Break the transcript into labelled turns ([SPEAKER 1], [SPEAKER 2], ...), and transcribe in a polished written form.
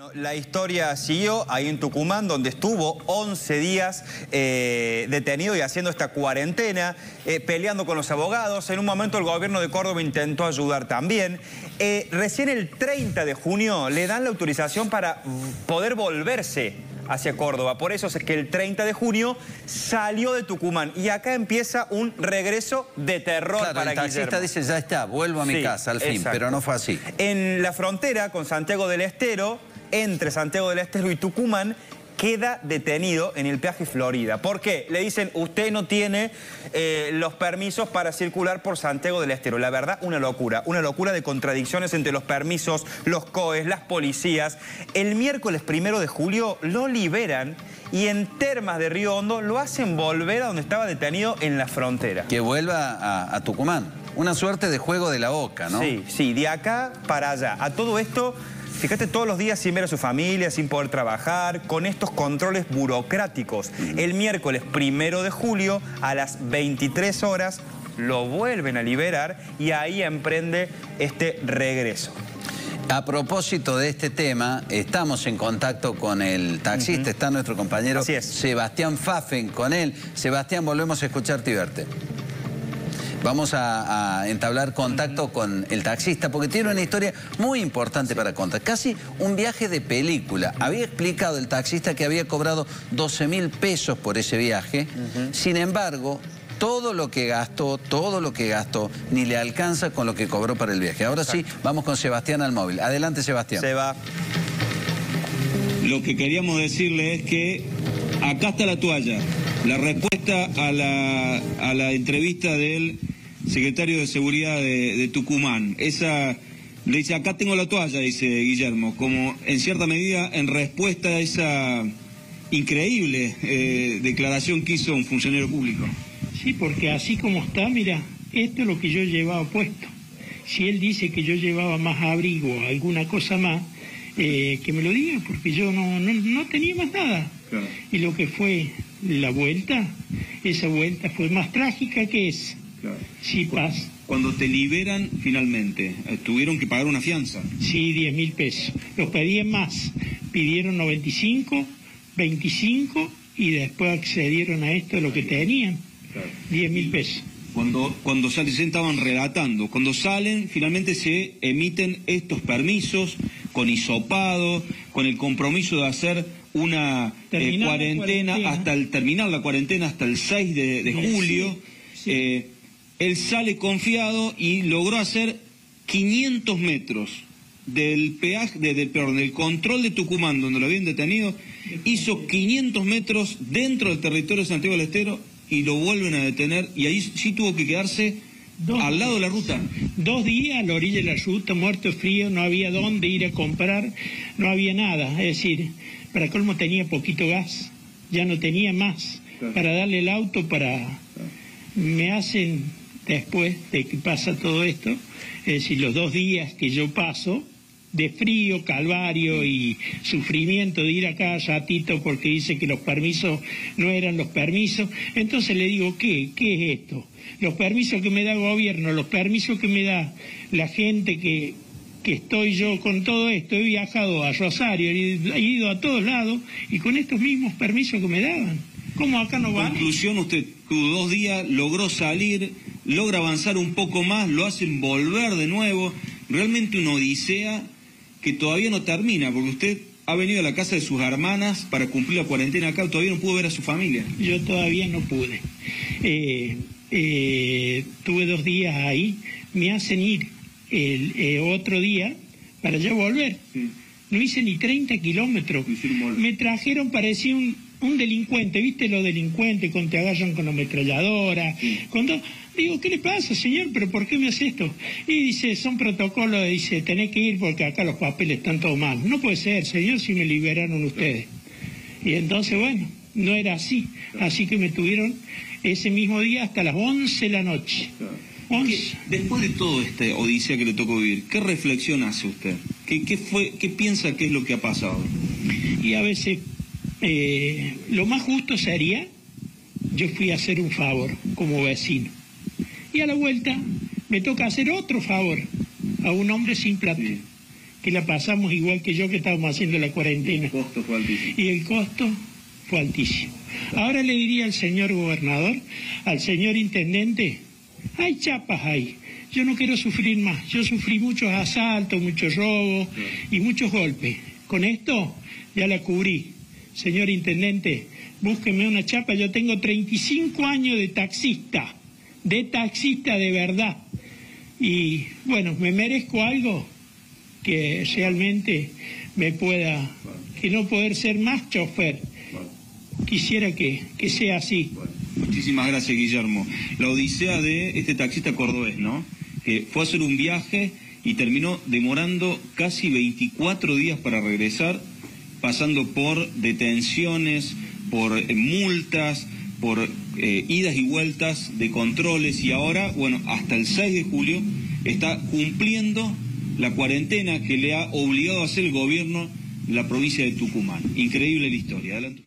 [SPEAKER 1] La historia siguió ahí en Tucumán, donde estuvo 11 días detenido y haciendo esta cuarentena, peleando con los abogados. En un momento el gobierno de Córdoba intentó ayudar también. Recién el 30 de junio le dan la autorización para poder volverse hacia Córdoba. Por eso es que el 30 de junio salió de Tucumán. Y acá empieza un regreso de terror para Guillermo.
[SPEAKER 2] El taxista dice, ya está, vuelvo a mi casa al fin, exacto. Pero no fue así.
[SPEAKER 1] En la frontera con Santiago del Estero, entre Santiago del Estero y Tucumán, queda detenido en el peaje Florida. ¿Por qué? Le dicen, usted no tiene los permisos para circular por Santiago del Estero. La verdad, una locura de contradicciones entre los permisos, los COEs, las policías. El miércoles 1 de julio lo liberan y en Termas de Río Hondo lo hacen volver a donde estaba detenido en la frontera.
[SPEAKER 2] Que vuelva a Tucumán. Una suerte de juego de la oca, ¿no?
[SPEAKER 1] Sí, sí, de acá para allá. A todo esto... Fíjate, todos los días sin ver a su familia, sin poder trabajar, con estos controles burocráticos. El miércoles 1 de julio, a las 23 horas, lo vuelven a liberar y ahí emprende este regreso.
[SPEAKER 2] A propósito de este tema, estamos en contacto con el taxista, está nuestro compañero Sebastián Pfaffen con él. Sebastián, volvemos a escucharte y verte. Vamos a entablar contacto con el taxista porque tiene una historia muy importante para contar. Casi un viaje de película. Había explicado el taxista que había cobrado 12.000 pesos por ese viaje. Sin embargo, todo lo que gastó, ni le alcanza con lo que cobró para el viaje. Ahora sí, vamos con Sebastián al móvil. Adelante, Sebastián.
[SPEAKER 1] Se va.
[SPEAKER 3] Lo que queríamos decirle es que acá está la toalla. La respuesta a la entrevista del secretario de Seguridad de Tucumán. Le dice, acá tengo la toalla, dice Guillermo, como en cierta medida en respuesta a esa increíble declaración que hizo un funcionario público.
[SPEAKER 4] Sí, porque así como está, mira, esto es lo que yo llevaba puesto. Si él dice que yo llevaba más abrigo o alguna cosa más, que me lo diga, porque yo no tenía más nada. Claro. Y lo que fue la vuelta, esa vuelta fue más trágica que esa. Claro. Sí, pasa.
[SPEAKER 3] Cuando te liberan finalmente, ¿tuvieron que pagar una fianza?
[SPEAKER 4] Sí, 10.000 pesos. Los pedían más. Pidieron 95, 25 y después accedieron a esto, lo que tenían. Claro. 10.000 pesos.
[SPEAKER 3] Cuando salen, se estaban relatando, cuando salen finalmente se emiten estos permisos con hisopado, con el compromiso de hacer una cuarentena hasta terminar la cuarentena hasta el 6 de julio. Sí. Él sale confiado y logró hacer 500 metros del peaje, del control de Tucumán, donde lo habían detenido, hizo 500 metros dentro del territorio de Santiago del Estero y lo vuelven a detener y ahí sí tuvo que quedarse al lado de la ruta. 2 días a la orilla de la ruta, muerto frío, no había dónde ir a comprar, no había nada. Es decir, para colmo tenía poquito gas, ya no tenía más para darle el auto para... Me hacen, después de que pasa todo esto, es decir, los 2 días que yo paso, de frío, calvario y sufrimiento de ir a cada ratito porque dice que los permisos no eran los permisos. Entonces le digo, ¿qué es esto? Los permisos que me da el gobierno, los permisos que me da la gente que estoy yo con todo esto. He viajado a Rosario, he ido a todos lados y con estos mismos permisos que me daban. ¿Cómo acá no va? Conclusión, usted tuvo 2 días, logró salir, logra avanzar un poco más, lo hacen volver de nuevo. Realmente una odisea que todavía no termina, porque usted ha venido a la casa de sus hermanas para cumplir la cuarentena acá, todavía no pudo ver a su familia.
[SPEAKER 4] Yo todavía no pude. Tuve 2 días ahí, me hacen ir el otro día para ya volver. Sí. No hice ni 30 kilómetros. Me trajeron, parecía un delincuente, ¿viste los delincuentes cuando te agarran con la ametralladora? Sí. Digo, ¿qué le pasa, señor? ¿Pero por qué me hace esto? Y dice, son protocolos, dice, tenés que ir porque acá los papeles están todos mal. No puede ser, señor, si me liberaron ustedes. Y entonces, bueno, no era así. Así que me tuvieron ese mismo día hasta las 11 de la noche. 11.
[SPEAKER 3] Después de todo este odisea que le tocó vivir, ¿qué reflexión hace usted? ¿Qué piensa que es lo que ha pasado?
[SPEAKER 4] Y a veces, lo más justo sería, yo fui a hacer un favor como vecino. Y a la vuelta me toca hacer otro favor a un hombre sin plata, que la pasamos igual que yo, que estábamos haciendo la cuarentena.
[SPEAKER 3] El costo fue altísimo.
[SPEAKER 4] Y el costo fue altísimo. Ahora le diría al señor gobernador, al señor intendente, hay chapas ahí. Yo no quiero sufrir más. Yo sufrí muchos asaltos, muchos robos y muchos golpes. Con esto ya la cubrí. Señor intendente, búsqueme una chapa. Yo tengo 35 años de taxista de verdad. Y bueno, me merezco algo que realmente me pueda, que no poder ser más chofer. Quisiera que sea así.
[SPEAKER 3] Muchísimas gracias, Guillermo. La odisea de este taxista cordobés, ¿no? Que fue a hacer un viaje y terminó demorando casi 24 días para regresar, pasando por detenciones, por multas, por idas y vueltas de controles, y ahora, bueno, hasta el 6 de julio está cumpliendo la cuarentena que le ha obligado a hacer el gobierno de la provincia de Tucumán. Increíble la historia. Adelante.